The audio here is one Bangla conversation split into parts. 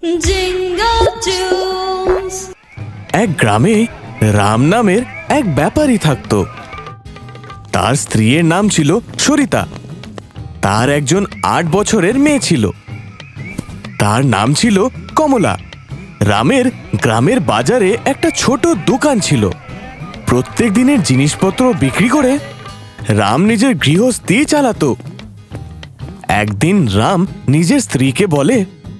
এক গ্রামে রাম নামের এক ব্যাপারী থাকত। তার স্ত্রীর নাম ছিল সরিতা। তার একজন ৮ বছরের মেয়ে ছিল, তার নাম ছিল কমলা। রামের গ্রামের বাজারে একটা ছোট দোকান ছিল। প্রত্যেক দিনের জিনিসপত্র বিক্রি করে রাম নিজের গৃহস্থী চালাতো। একদিন রাম নিজের স্ত্রীকে বলে,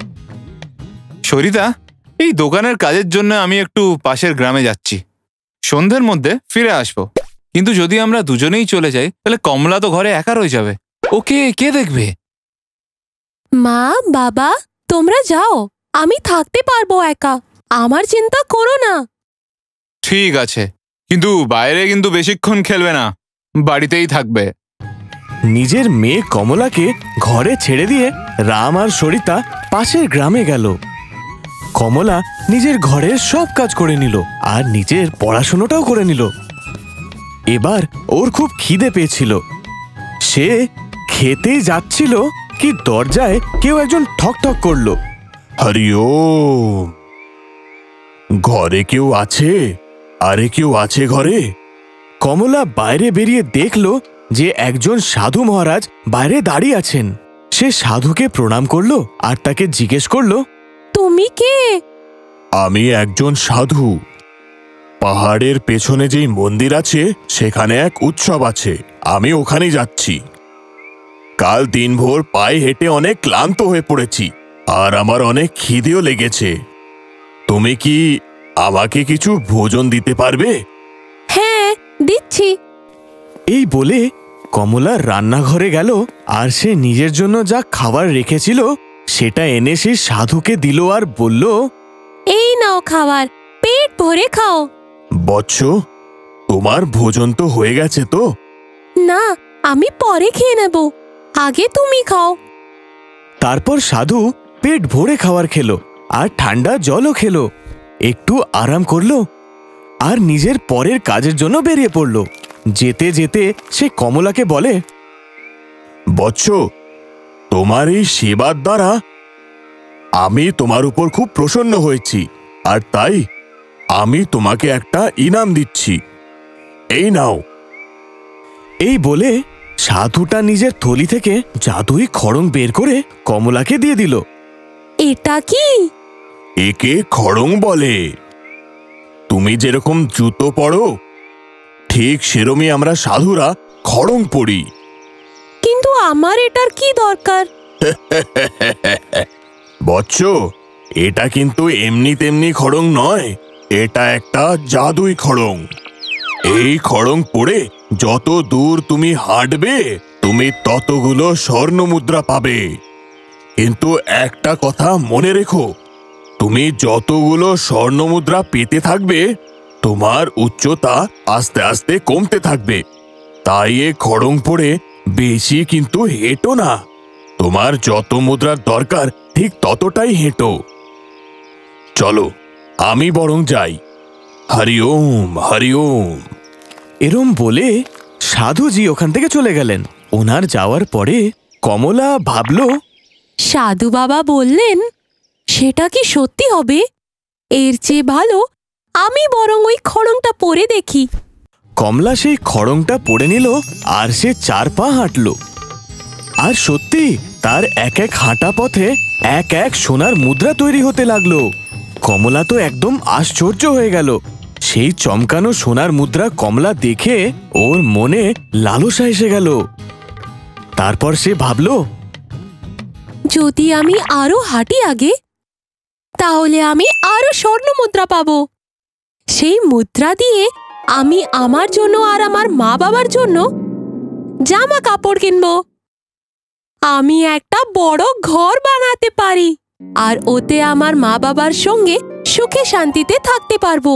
সরিতা, এই দোকানের কাজের জন্য আমি একটু পাশের গ্রামে যাচ্ছি, সন্ধ্যের মধ্যে ফিরে আসবো। কিন্তু যদি আমরা দুজনেই চলে যাই তাহলে কমলা তো ঘরে একা রয়ে যাবে, ওকে কে দেখবে? মা, বাবা, তোমরা যাও, আমি থাকতে পারবো একা, আমার চিন্তা করো না। ঠিক আছে, কিন্তু বাইরে কিন্তু বেশিক্ষণ খেলবে না, বাড়িতেই থাকবে। নিজের মেয়ে কমলাকে ঘরে ছেড়ে দিয়ে রাম আর সরিতা পাশের গ্রামে গেল। কমলা নিজের ঘরের সব কাজ করে নিল আর নিজের পড়াশোনাটাও করে নিল। এবার ওর খুব খিদে পেয়েছিল। সে খেতে যাচ্ছিল কি দরজায় কেউ একজন ঠক ঠক করলো। হরি ওম, ঘরে কেউ আছে? আরে কেউ আছে ঘরে? কমলা বাইরে বেরিয়ে দেখলো যে একজন সাধু মহারাজ বাইরে দাঁড়িয়ে আছেন। সে সাধুকে প্রণাম করলো আর তাকে জিজ্ঞেস করলো, তুমি কে? আমি একজন সাধু। পাহাড়ের পেছনে যেই মন্দির আছে সেখানে এক উৎসব আছে, আমি ওখানে যাচ্ছি। কাল দিনভর পায়ে হেঁটে অনেক ক্লান্ত হয়ে পড়েছি আর আমার অনেক খিদেও লেগেছে। তুমি কি আমাকে কিছু ভোজন দিতে পারবে? হ্যাঁ, দিচ্ছি। এই বলে কমলা রান্নাঘরে গেল আর সে নিজের জন্য যা খাবার রেখেছিল সেটা এনে সে সাধুকে দিল আর বলল, এই নাও খাবার, পেট ভরে খাও। বৎস, তোমার ভোজন তো হয়ে গেছে তো? না, আমি পরে খেয়ে নেব, আগে তুমি খাও। তারপর সাধু পেট ভরে খাবার খেলো আর ঠান্ডা জলও খেলো, একটু আরাম করলো আর নিজের পরের কাজের জন্য বেরিয়ে পড়ল। যেতে যেতে সে কমলাকে বলে, বৎস, তোমার এই সেবার দ্বারা আমি তোমার উপর খুব প্রসন্ন হয়েছি আর তাই আমি তোমাকে একটা ইনাম দিচ্ছি, এই নাও। এই বলে সাধুটা নিজের থলি থেকে জাদুই খড়ং বের করে কমলাকে দিয়ে দিল। এটা কি? একে খড়ং বলে। তুমি যেরকম জুতো পরো ঠিক সেরমই আমরা সাধুরা খড়ং পরি। কিন্তু আমার এটার কি দরকার? বৎস, এটা কিন্তু এমনি তেমনি খড়ং নয়, এটা একটা জাদুই খড়ং। এই খড়ং পরে যত দূর তুমি হাঁটবে তুমি ততগুলো স্বর্ণ মুদ্রা পাবে। কিন্তু একটা কথা মনে রেখো, তুমি যতগুলো স্বর্ণ মুদ্রা পেতে থাকবে তোমার উচ্চতা আস্তে আস্তে কমতে থাকবে। তাই এ খড়ং পরে বেশি কিন্তু হেঁটো না, তোমার যত মুদ্রার দরকার ঠিক ততটাই হেঁটো। চলো, আমি বরং যাই। হরি ওম, হরি ওম। এরম বলে সাধুজি ওখান থেকে চলে গেলেন। ওনার যাওয়ার পরে কমলা ভাবল, সাধু বাবা বললেন সেটা কি সত্যি হবে? এর চেয়ে ভালো আমি বরং ওই খড়ংটা পরে দেখি। কমলা সেই খড়ংটা পরে নিল আর সে 4 পা হাঁটল। আর সত্যি তার এক এক হাঁটা পথে এক এক সোনার মুদ্রা তৈরি হতে লাগলো। কমলা তো একদম আশ্চর্য হয়ে গেল। সেই চমকানো সোনার মুদ্রা কমলা দেখে ওর মনে লালসা এসে গেল। তারপর সে ভাবল, যদি আমি আরো হাঁটি আগে তাহলে আমি আরো স্বর্ণ মুদ্রা পাবো। সেই মুদ্রা দিয়ে আমি আমার জন্য আর আমার মা বাবার জন্য জামা কাপড় কিনবো। আমি একটা বড় ঘর বানাতে পারি আর ওতে আমার মা বাবার সঙ্গে সুখে শান্তিতে থাকতে পারবো।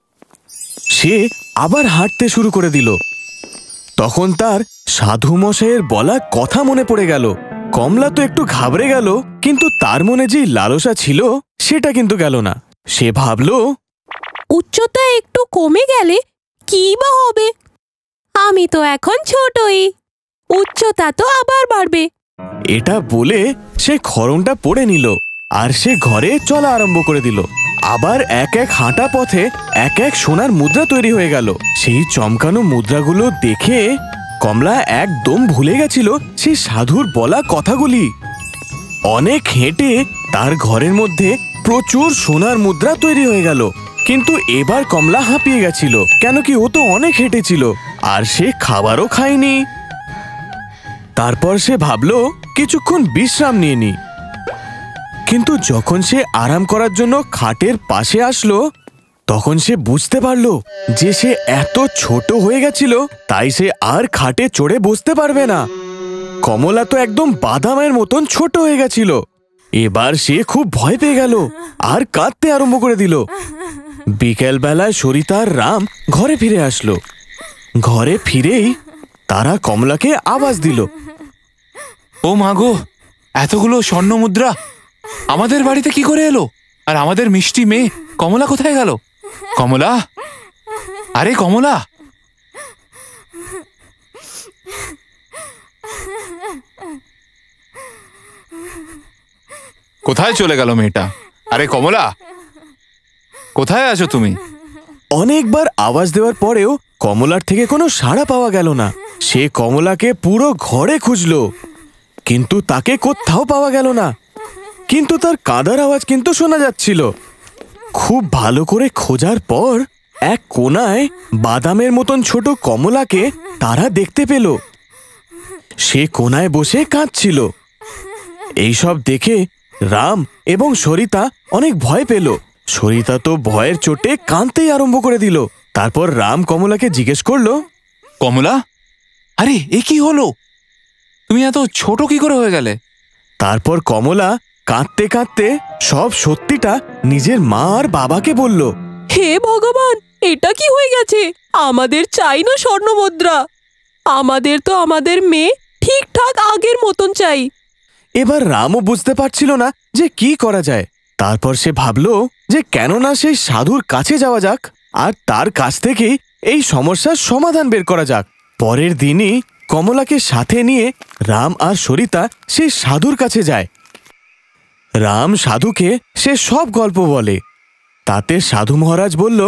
সে আবার হাঁটতে শুরু করে দিল। তখন তার সাধু মশাইয়ের বলা কথা মনে পড়ে গেল। কমলা তো একটু ঘাবড়ে গেল, কিন্তু তার মনে যে লালসা ছিল সেটা কিন্তু গেল না। সে ভাবল, উচ্চতা একটু কমে গেলে কি বা হবে? আমি তো এখন ছোটই, উচ্চতা তো আবার বাড়বে। এটা বলে সে খড়ংটা পরে নিল আর সে ঘরে চলা আরম্ভ করে দিল। আবার এক এক হাঁটা পথে এক এক সোনার মুদ্রা তৈরি হয়ে গেল। সেই চমকানো মুদ্রাগুলো দেখে কমলা একদম ভুলে গেছিল সেই সাধুর বলা কথাগুলি। অনেক হেঁটে তার ঘরের মধ্যে প্রচুর সোনার মুদ্রা তৈরি হয়ে গেল। কিন্তু এবার কমলা হাঁপিয়ে গেছিল, কেন কি ও তো অনেক হেঁটেছিল আর সে খাবারও খায়নি। তারপর সে ভাবলো কিছুক্ষণ বিশ্রাম নিয়ে নি। কিন্তু যখন সে আরাম করার জন্য খাটের পাশে আসলো তখন সে বুঝতে পারলো যে সে এত ছোট হয়ে গেছিল তাই সে আর খাটে চড়ে বসতে পারবে না। কমলা তো একদম বাদামের মতন ছোট হয়ে গেছিল। এবার সে খুব ভয় পেয়ে গেল আর কাঁদতে আরম্ভ করে দিল। বিকেলবেলায় সরিতা আর রাম ঘরে ফিরে আসলো। ঘরে ফিরেই তারা কমলাকে আওয়াজ দিল, ও মা গো, এতগুলো স্বর্ণ মুদ্রা আমাদের বাড়িতে কি করে এলো? আর আমাদের মিষ্টি মেয়ে কমলা কোথায় গেল? কমলা, আরে কমলা! কোথায় চলে গেল মেয়েটা? আরে কমলা, কোথায় আছো তুমি? অনেকবার আওয়াজ দেওয়ার পরেও কমলার থেকে কোনো সাড়া পাওয়া গেল না। সে কমলাকে পুরো ঘরে খুঁজলো কিন্তু তাকে কোথাও পাওয়া গেল না। কিন্তু তার কাঁদার আওয়াজ কিন্তু শোনা যাচ্ছিল। খুব ভালো করে খোঁজার পর এক কোণায় বাদামের মতন ছোট কমলাকে তারা দেখতে পেল। সে কোণায় বসে কাঁদছিল। এইসব দেখে রাম এবং সরিতা অনেক ভয় পেল। সরিতা তো ভয়ের চোটে কাঁদতেই আরম্ভ করে দিল। তারপর রাম কমলাকে জিজ্ঞেস করলো, কমলা, আরে এ কি হলো? তুমি এত ছোট কি করে হয়ে গেলে? তারপর কমলা কাঁদতে কাঁদতে সব সত্যিটা নিজের মা আর বাবাকে বলল। হে ভগবান, এটা কি হয়ে গেছে? আমাদের চাই না স্বর্ণ মুদ্রা। আমাদের তো আমাদের মেয়ে ঠিকঠাক আগের মতন চাই। এবার রামও বুঝতে পারছিল না যে কি করা যায়। তারপর সে ভাবলো যে কেননা সেই সাধুর কাছে যাওয়া যাক আর তার কাছ থেকেই এই সমস্যার সমাধান বের করা যাক। পরের দিনই কমলাকে সাথে নিয়ে রাম আর সরিতা সেই সাধুর কাছে যায়। রাম সাধুকে সে সব গল্প বলে। তাতে সাধু মহারাজ বলল,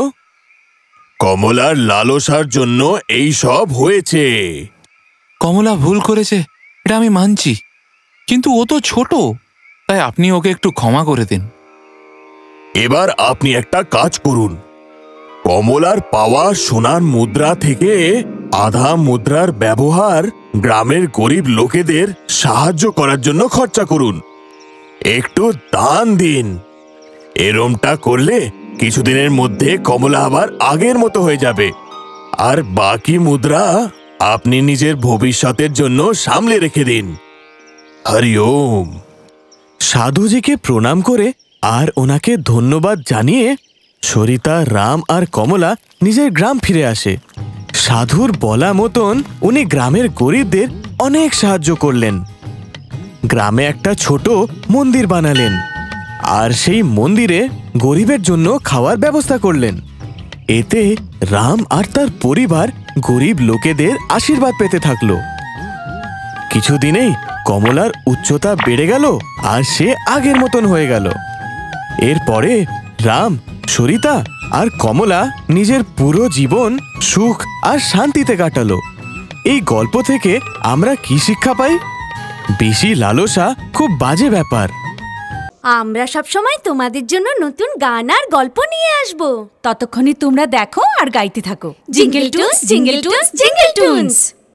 কমলার লালসার জন্য এই সব হয়েছে। কমলা ভুল করেছে, এটা আমি মানছি, কিন্তু ও তো ছোট, তাই আপনি ওকে একটু ক্ষমা করে দিন। এবার আপনি একটা কাজ করুন, কমলার পাওয়া সোনার মুদ্রা থেকে আধা মুদ্রার ব্যবহার গ্রামের গরিব লোকেদের সাহায্য করার জন্য খরচা করুন। একটু দান দিন। এরমটা করলে কিছুদিনের মধ্যে কমলা আবার আগের মতো হয়ে যাবে। আর বাকি মুদ্রা আপনি নিজের ভবিষ্যতের জন্য সামলে রেখে দিন। হরি ওম। সাধুজিকে প্রণাম করে আর ওনাকে ধন্যবাদ জানিয়ে সরিতা, রাম আর কমলা নিজের গ্রাম ফিরে আসে। সাধুর বলা মতন উনি গ্রামের গরিবদের অনেক সাহায্য করলেন। গ্রামে একটা ছোট মন্দির বানালেন আর সেই মন্দিরে গরিবের জন্য খাওয়ার ব্যবস্থা করলেন। এতে রাম আর তার পরিবার গরিব লোকেদের আশীর্বাদ পেতে থাকলো। কিছুদিনেই কমলার উচ্চতা বেড়ে গেল আর সে আগের মতন হয়ে গেল। এরপরে রাম, সরিতা আর কমলা নিজের পুরো জীবন সুখ আর শান্তিতে কাটালো। এই গল্প থেকে আমরা কি শিক্ষা পাই? বেশি লালসা খুব বাজে ব্যাপার। আমরা সব সময় তোমাদের জন্য নতুন গান আর গল্প নিয়ে আসব। ততক্ষণে তোমরা দেখো আর গাইতে থাকো jingle toons, jingle toons, jingle toons.